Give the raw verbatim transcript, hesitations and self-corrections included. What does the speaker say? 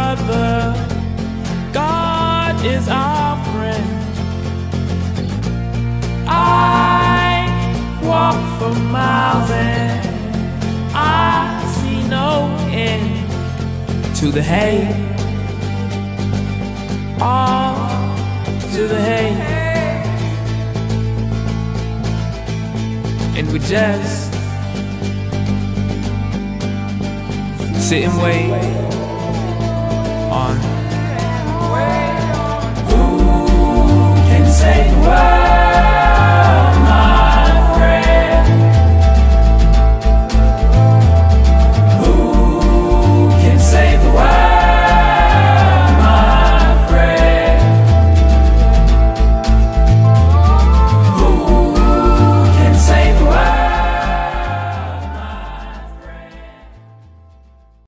brother, God is our friend. I walk for miles and I see no end to the hay, all to the hay. And we just sit and wait.